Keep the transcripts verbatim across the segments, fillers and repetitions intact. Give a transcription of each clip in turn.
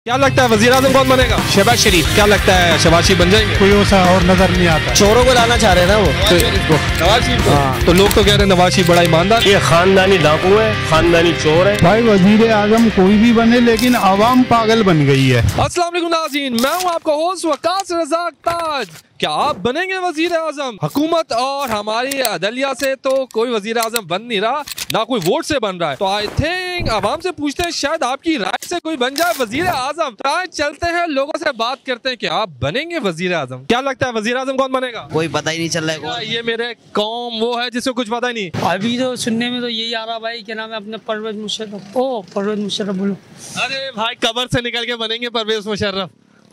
क्या लगता है वजीर आजम कौन बनेगा? शहबाज शरीफ। क्या लगता है शहबाज शरीफ बन जाएंगे? कोई ऐसा और नजर नहीं आता। चोरों को लाना चाह रहे हैं ना वो नवाज शरीफ को। तो लोग तो कह रहे हैं नवाज शरीफ बड़ा ईमानदार। ये खानदानी डाकू है, खानदानी चोर है। भाई वजीर आजम कोई भी बने लेकिन आवाम पागल बन गई है। अस्सलाम वालेकुम नाज़रीन, मैं हूं आपका होस्ट वकास रज़ाक ताज। क्या आप बनेंगे वजीर आजम? हुकूमत और हमारी अदलिया से तो कोई वजीर आजम बन नहीं रहा, ना कोई वोट से बन रहा है। तो आई थिंक आवाम से पूछते हैं, शायद आपकी राय से कोई बन जाए वजीर आजम। तो आज चलते हैं, लोगों से बात करते हैं कि आप बनेंगे वजीर आजम। क्या लगता है वजीर आजम कौन बनेगा? कोई पता ही नहीं चल रहा है। ये मेरे कौम वो है जिसको कुछ पता ही नहीं। अभी तो सुनने में तो यही आ रहा भाई, क्या नाम है अपने परवेज मुशर्रफ। ओ परवेज मुशर्रफ बोलो। अरे भाई कबर से निकल के बनेंगे परवेज मुशर्रफ।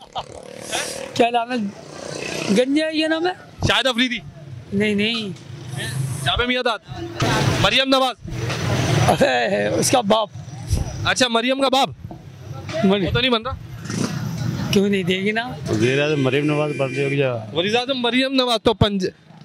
क्या नाम है? गंजा ये नाम है? शाहिद अफरीदी। नहीं नहीं, जाबे मियादाद। मरियम नवाज। अरे उसका बाप। अच्छा मरियम का बाप। मर... वो तो नहीं बन रहा। क्यों नहीं देगी ना? वज़ीर आज़म मरियम नवाज बन रही होगी। वज़ीर आज़म मरियम नवाज। तो पंज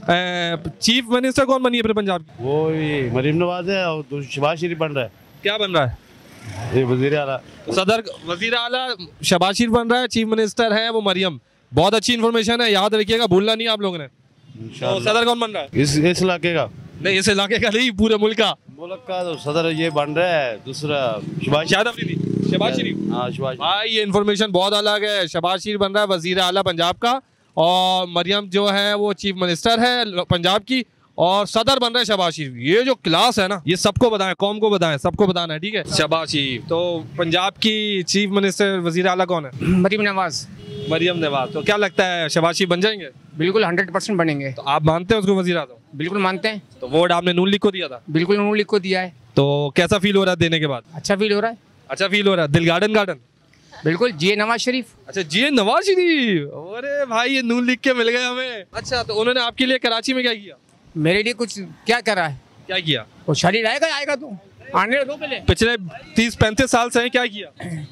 चीफ मिनिस्टर कौन बनी है फिर पंजाब की? वो ये मरियम नवाज है और शहबाज शरीफ बन रहा है। क्या बन रहा है? ये वज़ीर आला सदर वजीर आला शहबाज शरीफ बन रहा है, चीफ मिनिस्टर है वो मरियम। बहुत अच्छी इन्फॉर्मेशन है, याद रखिएगा, भूलना नहीं आप लोगों ने। तो सदर कौन बन रहा है? इस इस इलाके का नहीं, इस इलाके का नहीं, पूरे मुल्क का। मुल्क का तो सदर ये बन रहा है दूसरा शहबाज शाहिद अफरीदी। शहबाज शरीफ। हाँ शहबाज। भाई ये इन्फॉर्मेशन बहुत अलग है। शहबाज शरीफ बन रहा है वजीर आला पंजाब का, और मरियम जो है वो चीफ मिनिस्टर है पंजाब की, और सदर बन रहा है शहबाज शरीफ। ये जो क्लास है ना, ये सबको बताएं, कौम को बताएं, सबको बताना है, ठीक है। शहबाज शरीफ। तो पंजाब की चीफ मिनिस्टर वजीर आला कौन है? मरियम नवाज। मरियम नवाज। तो क्या लगता है शहबाज शरीफ बन जाएंगे? बिल्कुल हंड्रेड परसेंट बनेंगे। तो आप मानते हैं उसको वजीर आजम? बिल्कुल मानते हैं। तो वोट आपने नून लीग को दिया था? बिल्कुल नून लीग को दिया है। तो कैसा फील हो रहा है देने के बाद? अच्छा फील हो रहा है। अच्छा फील हो रहा है। दिल गार्डन गार्डन। बिल्कुल जी नवाज शरीफ। अच्छा जी नवाज शरीफ। अरे भाई ये नून लीग के मिल गए हमें। अच्छा तो उन्होंने आपके लिए कराची में क्या किया? मेरे लिए कुछ क्या कर रहा है? क्या किया? वो शादी लाएगा आएगा तू आने दो पहले। पिछले तीस पैंतीस साल से क्या किया?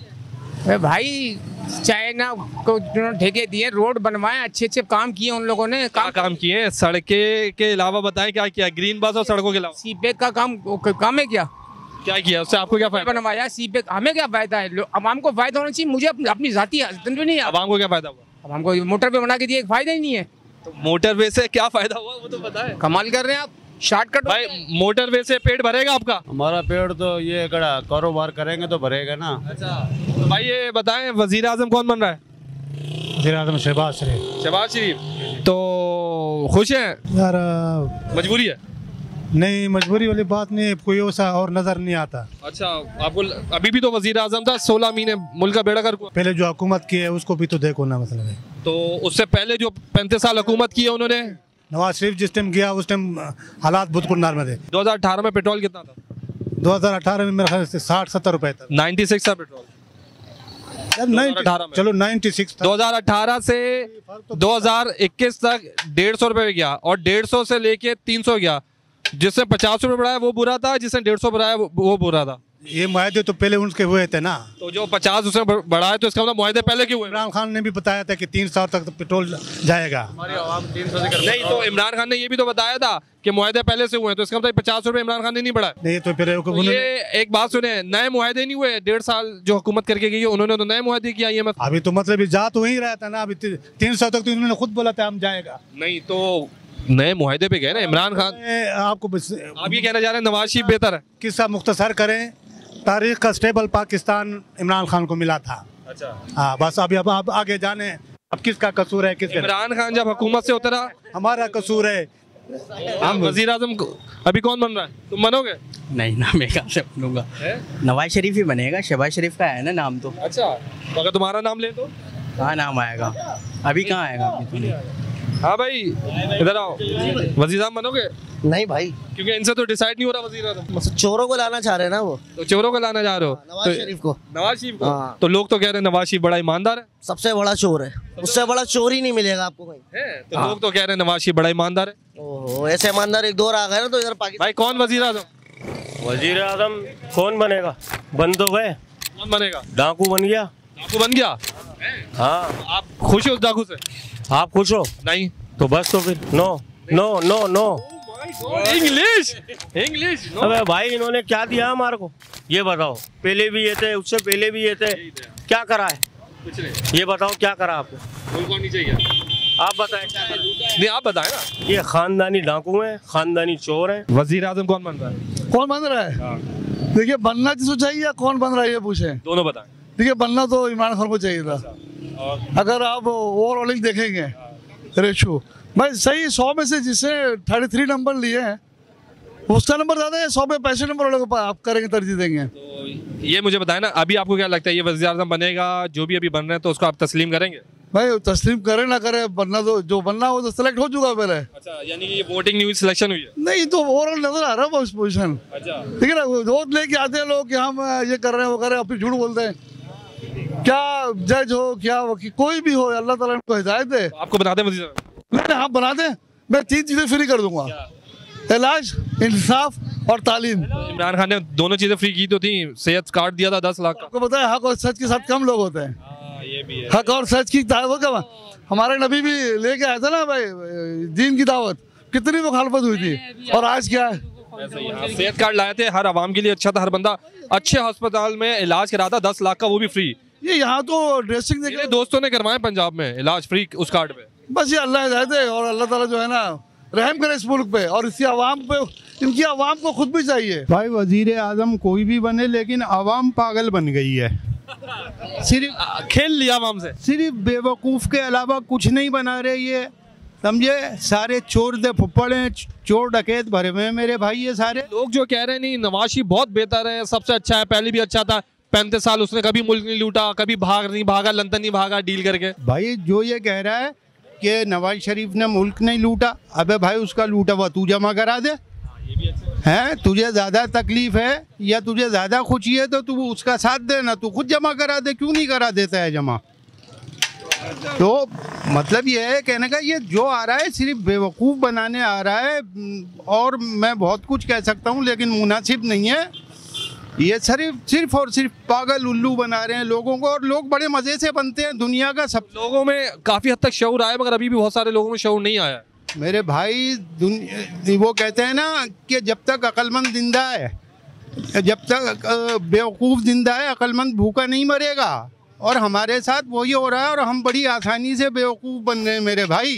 अरे भाई चाइना को उन्होंने ठेके दिए, रोड बनवाए, अच्छे अच्छे काम किए उन लोगों ने। काम काम किए? सड़के के अलावा बताएं क्या किया? ग्रीन बस और सड़कों के अलावा सीपेक का काम काम है क्या? क्या किया? उससे आपको क्या फायदा? बनवाया सीपेक। हमें क्या फायदा है? आवाम को फायदा होना चाहिए, मुझे अपनी, अपनी जाती नहीं है। आवाम को क्या फायदा हुआ? आवाम को मोटर पे बना के दिए, फायदा ही नहीं है। तो मोटरवे से क्या फायदा हुआ वो तो पता है। कमाल कर रहे हैं आप, शॉर्टकट। भाई मोटरवे से पेट भरेगा आपका? हमारा पेड़ तो ये कड़ा कारोबार करेंगे तो भरेगा ना। अच्छा तो भाई ये बताएं वजीर आजम कौन बन रहा है? वजीर आजम शहबाज शरीफ। शहबाज शरीफ। तो खुश हैं? यार मजबूरी है? नहीं, मजबूरी वाली बात नहीं, कोई ऐसा और नजर नहीं आता। अच्छा आपको अभी भी तो वजीर आजम था, सोलह महीने मुल्क का बेड़ा गर्क हुआ। पहले जो हुकूमत की है उसको भी तो देखो ना, मतलब है। तो उससे पहले जो पैंतीस साल हुकूमत की है उन्होंने? नवाज शरीफ जिस टाइम गया उस टाइम हालात बहुत कुंडार में थे। दो हज़ार अठारह में पेट्रोल कितना था? दो हज़ार अठारह में मेरे ख्याल से साठ सत्तर रुपए था। छियानवे था पेट्रोल। यार नाइन्टी, चलो छियानवे था। दो हज़ार अठारह से दो हज़ार इक्कीस तक डेढ़ सौ रुपए गया, और डेढ़ सौ से लेके तीन सौ गया। जिसने पचास रुपए बढ़ाया वो बुरा था, जिसने डेढ़ सौ बढ़ाया वो बुरा था। ये मुआहदे तो पहले उनके हुए थे ना। तो जो पचास उसने बढ़ाया तो इसका मतलब मुआहदे पहले क्यों हुए? इमरान खान ने भी बताया था कि तीन साल तक तो पेट्रोल जाएगा। नहीं तो इमरान खान ने ये भी तो बताया था कि मुआहदे पहले से हुए, तो इसका मतलब पचास रुपए इमरान खान ने नहीं बढ़ाया। नहीं तो फिर तो ये एक बात सुने, नए मुआहदे नहीं हुए। डेढ़ साल जो हुकूमत करके गई है उन्होंने तो नए मुआहदे किया। ये अभी तो मतलब जा तो वही रहा था ना, अभी तीन सौ तक तो उन्होंने खुद बोला था हम जाएगा। नहीं तो नए मुआहदे पे गए ना इमरान खान। आपको आप ये कहना चाह रहे हैं नवाज शरीफ बेहतर है? किस्सा मुख्तसर करें, तारीख का स्टेबल पाकिस्तान इमरान खान को मिला था। अच्छा हाँ बस अभी अब आप आगे जाने अब किसका कसूर है, किसका? इमरान खान जब हुकूमत से उतरा हमारा कसूर है। हम वजीर आजम अभी कौन बन रहा है? तुम बनोगे? नहीं ना, मैं कहाँ से बनूंगा? नवाज शरीफ ही बनेगा, शहबाज शरीफ का है ना नाम तो। अच्छा तो अगर तुम्हारा नाम ले तो कहाँ नाम आएगा? अभी कहाँ आएगा? अभी तो नहीं। हाँ भाई इधर आओ। वजीर आजम बनोगे? नहीं भाई, क्योंकि इनसे तो डिसाइड नहीं हो रहा वजीर आजम। चोरों को लाना चाह रहे हैं ना वो। तो चोरों को लाना चाह रहे हो? नवाज शरीफ को। नवाज शरीफ को। हाँ। तो लोग तो कह रहे हैं नवाज शरीफ बड़ा ईमानदार है। सबसे बड़ा चोर है, उससे बड़ा चोर ही नहीं मिलेगा आपको कहीं। है? तो लोग तो कह रहे हैं नवाज शरीफ बड़ा ईमानदार है। ओहो, ऐसे ईमानदार एक दौर आ गए ना तो इधर पाकिस्तान। भाई कौन वजीर आजम? वजीर आजम कौन बनेगा? बन तो गए। कौन बनेगा? डाकू बन गया। डाकू बन गया? हाँ। आप खुश हो उस डाकू से? आप खुश हो? नहीं तो बस तो फिर no no no no English English. अबे भाई इन्होंने क्या दिया हमारे को ये बताओ? पहले भी ये थे, उससे पहले भी ये थे, क्या करा है? कुछ नहीं। ये बताओ क्या करा आपने? मुल्क को नहीं चाहिए। आप बताएं क्या करा? नहीं आप बताएं ना। ये खानदानी डाकू हैं, खानदानी चोर हैं। वजीर आजम कौन बन रहा है? कौन बन रहा है? देखिए बनना जिसको चाहिए या कौन बन रहा है ये पूछे। दोनों बताएं। देखिए बनना तो इमरान खान को चाहिए था। अगर आप ओवरऑल देखेंगे रेशो भाई सही सौ में से जिसने थर्टी थ्री नंबर लिए हैं उसका नंबर ज्यादा है, सौ में पैंसठ नंबर वालों को आप करेंगे तरजीह देंगे। तो ये मुझे बताएं ना, अभी आपको क्या लगता है ये वज़ीर आज़म बनेगा जो भी अभी बन रहे हैं तो उसको आप तस्लीम करेंगे? भाई तस्लीम करे ना करे बनना तो जो बनना वो तो सिलेक्ट हो चुका है पहले। अच्छा यानी कि ये वोटिंग नहीं हुई, सिलेक्शन हुई है? नहीं तो ओवरऑल नजर आ रहा है उस पोजिशन। अच्छा ठीक है ना, वोट लेके आते हैं लोग कि हम ये कर रहे हैं वो कर रहे हैं, अपनी झूठ बोलते हैं। क्या जज हो क्या वकील कोई भी हो अल्लाह ताला को हिदायत दे। तो आपको बना दें वज़ीर आज़म? नहीं हाँ बना दें, मैं तीन चीजें फ्री कर दूंगा, इलाज, इंसाफ और तालीम। इमरान खान ने दोनों चीजें फ्री की तो थी, सेहत कार्ड दिया था दस लाख का। आपको पता है हक और सच के साथ कम लोग होते हैं। हाँ, ये भी है। हक और सच की दावत का हमारे नबी भी लेके आया था ना भाई दीन की दावत, कितनी मुखालफत हुई थी और आज क्या है? सेहत कार्ड लाए थे, हर आवाम के लिए अच्छा था, हर बंदा अच्छे अस्पताल में इलाज करा था, दस लाख का वो भी फ्री। ये यहाँ तो ड्रेसिंग मेरे दोस्तों ने करवाए पंजाब में इलाज फ्री उस कार्ड पे। बस ये अल्लाह हिदायत है और अल्लाह ताला जो है ना रहम करे इस मुल्क पे और इसकी आवाम पे, इनकी आवाम को खुद भी चाहिए। भाई वजीर आजम कोई भी बने लेकिन आवाम पागल बन गई है, सिर्फ खेल लिया आवाम से, सिर्फ बेवकूफ़ के अलावा कुछ नहीं बना रहे ये, समझे? सारे चोर दे फुप्पड़ हैं, चोर डकैत भरे हुए हैं मेरे भाई। ये सारे लोग जो कह रहे हैं नहीं नवाज शरीफ बहुत बेहतर है, सबसे अच्छा है, पहले भी अच्छा था, पैंतीस साल उसने कभी मुल्क नहीं लूटा, कभी भाग नहीं भागा, लंदन नहीं भागा डील करके। भाई जो ये कह रहा है कि नवाज शरीफ ने मुल्क नहीं लूटा, अबे भाई उसका लूटा हुआ तू जमा करा दे। हैं तुझे ज़्यादा तकलीफ है या तुझे ज़्यादा खुशी है तो तू उसका साथ देना, तू खुद जमा करा दे, क्यों नहीं करा देता है जमा? तो मतलब ये है कहने का ये जो आ रहा है सिर्फ बेवकूफ़ बनाने आ रहा है, और मैं बहुत कुछ कह सकता हूँ लेकिन मुनासिब नहीं है। ये सिर्फ सिर्फ और सिर्फ पागल उल्लू बना रहे हैं लोगों को, और लोग बड़े मज़े से बनते हैं। दुनिया का सब लोगों में काफ़ी हद तक शऊर आया मगर अभी भी बहुत सारे लोगों में शऊर नहीं आया मेरे भाई। दुनिया वो कहते हैं ना कि जब तक अक्लमंद जिंदा है, जब तक बेवकूफ़ जिंदा है अक्लमंद भूखा नहीं मरेगा, और हमारे साथ वही हो रहा है और हम बड़ी आसानी से बेवकूफ़ बन रहे हैं मेरे भाई।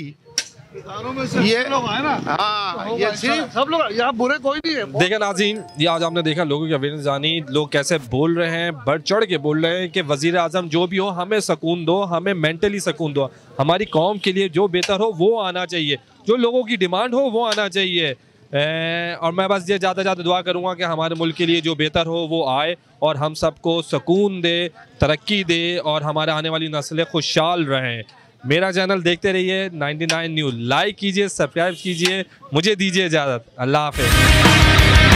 ये लोग है ना, हाँ ये सिर्फ सब लोग यहाँ बुरे कोई नहीं है। देखा नाज़रीन, ये आज आपने देखा लोगों की अवेयरनेस जानी, लोग कैसे बोल रहे हैं, बढ़ चढ़ के बोल रहे हैं कि वज़ीर आज़म जो भी हो हमें सुकून दो, हमें मेंटली सुकून दो, हमारी कौम के लिए जो बेहतर हो वो आना चाहिए, जो लोगों की डिमांड हो वो आना चाहिए। ए, और मैं बस ये ज़्यादा ज़्यादा दुआ करूँगा कि हमारे मुल्क के लिए जो बेहतर हो वो आए और हम सबको सुकून दे, तरक्की दे और हमारे आने वाली नस्लें खुशहाल रहें। मेरा चैनल देखते रहिए नाइन्टी नाइन न्यूज़, लाइक कीजिए, सब्सक्राइब कीजिए, मुझे दीजिए इजाज़त। अल्लाह हाफ़िज़।